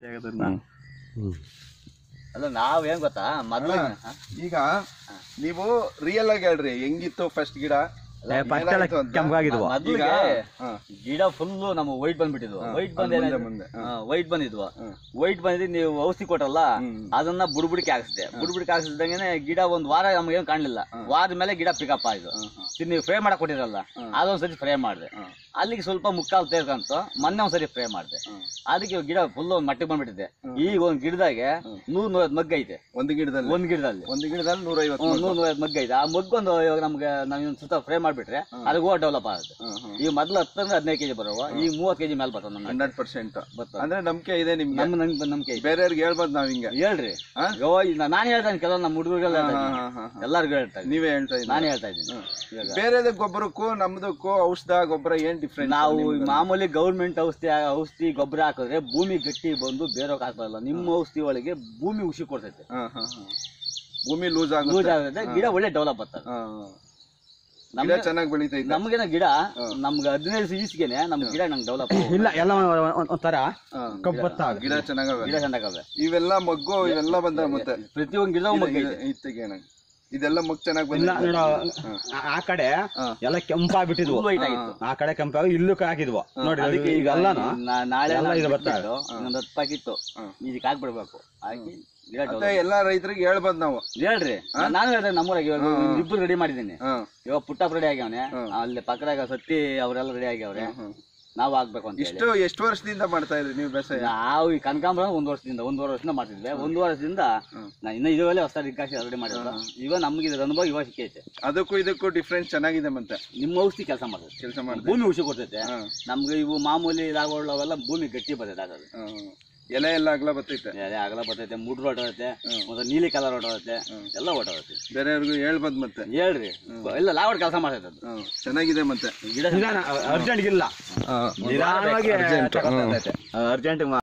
ಅಲ್ಲ ನಾವೇನ್ ಗೊತ್ತಾ ಮೊದ್ಲು ಈಗ ನೀವು ರಿಯಲ್ ಆಗಿ ಹೇಳ್ರಿ ಹೆಂಗಿತ್ತು ಫಸ್ಟ್ ಗಿಡ ಮೊದ್ಲಿಗೆ ಗಿಡ ಫುಲ್ ನಮ್ಮ ವೈಟ್ ಬಂದ್ಬಿಟ್ಟಿದ್ವು. ವೈಟ್ ಬಂದಿದ್ವು. ವೈಟ್ ಬಂದಿದ್ದು ನೀವು ಔಷಧಿ ಕೊಟ್ಟಲ್ಲ ಅದನ್ನ ಬುಡ್ಬುಡಿಕೆ ಹಾಕಿಸಿದೆ. ಬುಡ್ಬುಡಿಕೆ ಹಾಕಿಸಿದಂಗೆ ಗಿಡ ಒಂದ್ ವಾರ ನಮ್ಗೇನು ಕಾಣ್ಲಿಲ್ಲ. ವಾರದ ಮೇಲೆ ಗಿಡ ಪಿಕಪ್ ಆಯ್ತು. ನೀವು ಫ್ರೈ ಮಾಡಕ್ ಕೊಟ್ಟಿರಲ್ಲ ಅದೊಂದ್ಸರಿ ಫ್ರೈ ಮಾಡಿದೆ. ಅಲ್ಲಿಗೆ ಸ್ವಲ್ಪ ಮುಕ್ಕಾಲು ತೇರ್ಕಂತು. ಮೊನ್ನೆ ಒಂದ್ಸರಿ ಫ್ರೈ ಮಾಡಿದೆ. ಅದಕ್ಕೆ ಗಿಡ ಫುಲ್ ಒಂದ್ ಮಟ್ಟಿಗೆ ಬಂದ್ಬಿಟ್ಟಿದೆ. ಈಗ ಒಂದ್ ಗಿಡದಾಗೆ 100-150 ಮಗ್ಗ ಐತೆ. ಒಂದು ಗಿಡದಲ್ಲಿ 150 ಮಗ್ಗ ಐತೆ. ಆ ಮಗ್ಗೊಂದು ನಮ್ಗೆ ನಾವ್ ಸುತ್ತ ಫ್ರೈ ಮಾಡ್ಬಿಟ್ರೆ ಅದು ಗೋವಾ ಡೆವಲಪ್ ಆಗುತ್ತೆ. ಈಗ ಮೊದ್ಲು 10-15 ಕೆಜಿ ಬರುವ ಈಗ 30 ಕೆಜಿ ಮೇಲೆ ಬರ್ತದೆ. 100% ಅಂದ್ರೆ ನಂಬಿಕೆ ಇದೆ ನಿಮ್ಗೆ. ನಂಬಿಕೆ ಬೇರೆಯವ್ರಿಗೆ ಹೇಳ್ಬೋದು ನಾವ್ ಹಿಂಗೆ ಹೇಳ್ರಿ. ನಾನ್ ಹೇಳ್ತೇನೆ ಕೆಲವು ನಮ್ಮ ಹುಡುಗರಿಗೆಲ್ಲ ಎಲ್ಲರಿಗೂ ಹೇಳ್ತಾರೆ. ನೀವೇ ಹೇಳ್ತಾ ಇದ್ದೀನಿ. ನಾನೇ ಹೇಳ್ತಾ ಇದ್ದೀನಿ. ಬೇರೆ ಗೊಬ್ಬರಕ್ಕೂ ನಮ್ದಕ್ಕೂ ಔಷಧ ಗೊಬ್ಬರ ಏನ್ ಡಿಫ್ರೆಂಟ್? ನಾವು ಮಾಮೂಲಿ ಗೌರ್ಮೆಂಟ್ ಔಷಧಿ ಗೊಬ್ಬರ ಹಾಕಿದ್ರೆ ಭೂಮಿ ಗಟ್ಟಿ ಬಂದು ಬೇರೆ ಹಾಕಲ್ಲ. ನಿಮ್ಮ ಔಷಧಿ ಒಳಗೆ ಭೂಮಿ ಉಸಿ ಕೊಡ್ತೈತೆ. ಭೂಮಿ ಲೂಸ್ ಆಗುತ್ತೆ. ಗಿಡ ಒಳ್ಳೆ ಡೆವಲಪ್ ಆಗ್ತದೆ. ಚೆನ್ನಾಗಿ ಬೆಳೀತೈತೆ. ನಮ್ಗೇನ ಗಿಡ ನಮ್ಗೆ 15 ಈಸ್ಗೆನೆ ನಮ್ ಗಿಡ ನಂಗೆ ಡೆವಲಪ್ ಇಲ್ಲ. ಎಲ್ಲ ಒಂಥರ ಗಿಡ ಚೆನ್ನಾಗವೆ. ಇವೆಲ್ಲ ಮಗ್ಗು ಇವೆಲ್ಲ ಬಂದ ಮತ್ತೆ ಪ್ರತಿಯೊಂದು ಗಿಡ ಇತ್ತಿಗೆ ಇದೆಲ್ಲ ಮಗ್ ಚೆನ್ನಾಗಿ ಬಂದ. ಆ ಕಡೆ ಎಲ್ಲ ಕೆಂಪಾಗ್ಬಿಟ್ಟಿದ್ವು. ಆ ಕಡೆ ಕೆಂಪಾಗಿ ಇಲ್ಲೂ ಹಾಕಿದ್ವು ನೋಡಿ. ಈಗ ನಾಳೆ ಇದು ಬರ್ತಾ ಇನ್ನೊಂದು 10 ಪ್ಯಾಕೆಟ್ ಇದಕ್ಕೆ ಹಾಕ್ಬಿಡ್ಬೇಕು. ಹಾಕಿ ಎಲ್ಲಾ ರೈತರಿಗೆ ಹೇಳ್ಬೋದು ನಾವು. ಹೇಳ್ರಿ. ನಾನು ಹೇಳ್ದೆ ನಮ್ಮೂರಾಗ ಇಬ್ರು ರೆಡಿ ಮಾಡಿದ್ದೀನಿ. ಇವಾಗ ಪುಟ್ಟಪ್ಪ ರೆಡಿ ಆಗ್ಯಾವನೆ. ಅಲ್ಲಿ ಪಕ್ಕದಾಗ ಸತ್ತಿ ಅವರೆಲ್ಲ ರೆಡಿ ಆಗ್ಯಾವ್ರೆ. ನಾವು ಆಗ್ಬೇಕು ಅಂತ. ಎಷ್ಟು ವರ್ಷದಿಂದ ಮಾಡ್ತಾ ಇದ್ರಿ ನೀವು ಬೇಸಾಯ? ನಾವು ಈ ಕನಕಾಂಬರ 1 ವರ್ಷದಿಂದ 1.5 ವರ್ಷದಿಂದ ಮಾಡ್ತಿದ್ವಿ. 1 ವರ್ಷದಿಂದ ಇನ್ನ ಇದುವಲ್ಲೇ ಹೊಸ ರಿಕಾಶಿ ರೆಡಿ ಮಾಡಿರೋದು. ಇವಾಗ ನಮ್ಗೆ ಇದ್ರ ಅನುಭವ ಇವಾಗ ಸಿಕ್ಕೈತೆ. ಅದಕ್ಕೂ ಇದಕ್ಕೂ ಡಿಫ್ರೆನ್ಸ್ ಚೆನ್ನಾಗಿದೆ. ಮತ್ತೆ ನಿಮ್ಮ ಔಷಧಿ ಕೆಲಸ ಮಾಡ್ತದೆ. ಭೂಮಿ ಉಸಿ ಕೊಡ್ತೈತೆ. ನಮ್ಗೆ ಇವು ಮಾಮೂಲಿ ಇದಾಗೋವೆಲ್ಲ ಭೂಮಿ ಗಟ್ಟಿ ಬರ್ತೈತೆ. ಆಗೋದು ಎಲೆ ಎಲ್ಲ ಅಗಲ ಬರ್ತೈತೆ. ಎಲೆ ಅಗಲ ಬರ್ತೈತೆ. ಮುಡ್ರು ಹೊಟ್ಟೋಗುತ್ತೆ. ಮತ್ತೆ ನೀಲಿ ಕಲರ್ ಹೊಟ್ಟೋಗುತ್ತೆ. ಎಲ್ಲ ಹೊಟ್ಟೋಗುತ್ತೆ. ಬೇರೆಯವ್ರಿಗೂ ಹೇಳ್ಬೋದು ಮತ್ತೆ. ಹೇಳ್ರಿ. ಇಲ್ಲ ಲಾವಡ್ ಕೆಲಸ ಮಾಡ್ತೈತೆ. ಅದು ಚೆನ್ನಾಗಿದೆ. ಮತ್ತೆ ಅರ್ಜೆಂಟ್ ಇಲ್ಲ. ಅರ್ಜೆಂಟ್